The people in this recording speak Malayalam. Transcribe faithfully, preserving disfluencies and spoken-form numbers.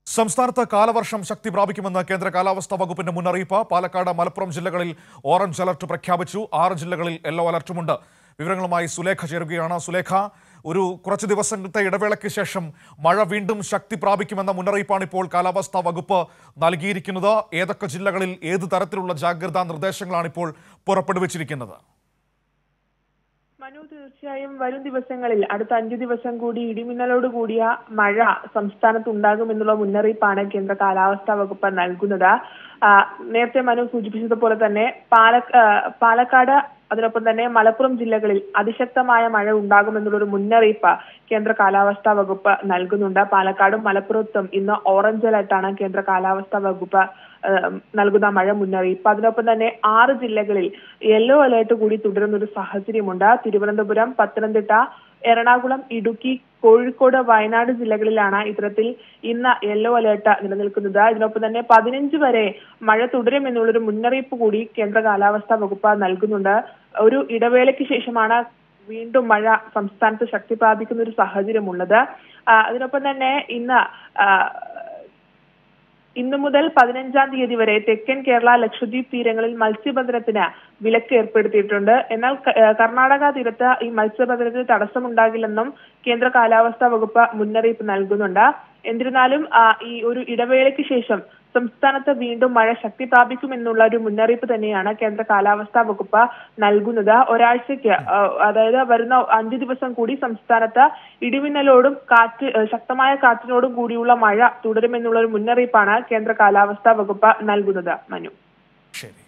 സംസ്ഥാനത്ത് കാലവർഷം ശക്തി പ്രാപിക്കുമെന്ന് കേന്ദ്ര കാലാവസ്ഥാ വകുപ്പിന്റെ മുന്നറിയിപ്പ്. പാലക്കാട്, മലപ്പുറം ജില്ലകളിൽ ഓറഞ്ച് അലർട്ട് പ്രഖ്യാപിച്ചു. ആറ് ജില്ലകളിൽ യെല്ലോ അലർട്ടുമുണ്ട്. വിവരങ്ങളുമായി സുലേഖ ചേരുകയാണ്. സുലേഖ, ഒരു കുറച്ച് ദിവസത്തെ ഇടവേളയ്ക്ക് ശേഷം മഴ വീണ്ടും ശക്തി പ്രാപിക്കുമെന്ന മുന്നറിയിപ്പാണ് ഇപ്പോൾ കാലാവസ്ഥാ വകുപ്പ് നൽകിയിരിക്കുന്നത്. ഏതൊക്കെ ജില്ലകളിൽ ഏത് തരത്തിലുള്ള ജാഗ്രതാ നിർദ്ദേശങ്ങളാണ് ഇപ്പോൾ പുറപ്പെടുവിച്ചിരിക്കുന്നത്? മനു, തീർച്ചയായും വരും ദിവസങ്ങളിൽ അടുത്ത അഞ്ചു ദിവസം കൂടി ഇടിമിന്നലോട് കൂടിയ മഴ സംസ്ഥാനത്ത് ഉണ്ടാകുമെന്നുള്ള മുന്നറിയിപ്പാണ് കേന്ദ്ര കാലാവസ്ഥാ വകുപ്പ് നൽകുന്നത്. നേരത്തെ മനു സൂചിപ്പിച്ചതുപോലെ തന്നെ പാല പാലക്കാട് അതിനൊപ്പം തന്നെ മലപ്പുറം ജില്ലകളിൽ അതിശക്തമായ മഴ ഉണ്ടാകുമെന്നുള്ളൊരു മുന്നറിയിപ്പ് കേന്ദ്ര കാലാവസ്ഥാ വകുപ്പ് നൽകുന്നുണ്ട്. പാലക്കാടും മലപ്പുറത്തും ഇന്ന് ഓറഞ്ച് അലർട്ടാണ് കേന്ദ്ര കാലാവസ്ഥാ വകുപ്പ് നൽകുന്ന മഴ മുന്നറിയിപ്പ്. അതിനൊപ്പം തന്നെ ആറ് ജില്ലകളിൽ യെല്ലോ അലേർട്ട് കൂടി തുടരുന്ന ഒരു സാഹചര്യമുണ്ട്. തിരുവനന്തപുരം, പത്തനംതിട്ട, എറണാകുളം, ഇടുക്കി, കോഴിക്കോട്, വയനാട് ജില്ലകളിലാണ് ഇത്തരത്തിൽ ഇന്ന് യെല്ലോ അലേർട്ട് നിലനിൽക്കുന്നത്. ഇതിനൊപ്പം തന്നെ പതിനഞ്ച് വരെ മഴ തുടരുമെന്നുള്ളൊരു മുന്നറിയിപ്പ് കൂടി കേന്ദ്ര കാലാവസ്ഥാ വകുപ്പ് നൽകുന്നുണ്ട്. ഒരു ഇടവേളയ്ക്ക് ശേഷമാണ് വീണ്ടും മഴ സംസ്ഥാനത്ത് ശക്തി പ്രാപിക്കുന്ന ഒരു സാഹചര്യമുള്ളത്. അതിനൊപ്പം തന്നെ ഇന്ന് ഇന്നു മുതൽ പതിനഞ്ചാം തീയതി വരെ തെക്കൻ കേരള, ലക്ഷദ്വീപ് തീരങ്ങളിൽ മത്സ്യബന്ധനത്തിന് വിലക്ക് ഏർപ്പെടുത്തിയിട്ടുണ്ട്. എന്നാൽ കർണാടക തീരത്ത് ഈ മത്സ്യബന്ധനത്തിന് തടസ്സമുണ്ടാകില്ലെന്നും കേന്ദ്ര കാലാവസ്ഥാ വകുപ്പ് മുന്നറിയിപ്പ് നൽകുന്നുണ്ട്. എന്നിരുന്നാലും ഈ ഒരു ഇടവേളയ്ക്ക് ശേഷം സംസ്ഥാനത്ത് വീണ്ടും മഴ ശക്തി പ്രാപിക്കുമെന്നുള്ള ഒരു മുന്നറിയിപ്പ് തന്നെയാണ് കേന്ദ്ര കാലാവസ്ഥാ വകുപ്പ് നൽകുന്നത്. ഒരാഴ്ചയ്ക്ക്, അതായത് വരുന്ന അഞ്ചു ദിവസം കൂടി സംസ്ഥാനത്ത് ഇടിമിന്നലോടും കാറ്റ് ശക്തമായ കാറ്റിനോടും കൂടിയുള്ള മഴ തുടരുമെന്നുള്ള ഒരു മുന്നറിയിപ്പാണ് കേന്ദ്ര കാലാവസ്ഥാ വകുപ്പ് നൽകുന്നത്. മനു. ശരി.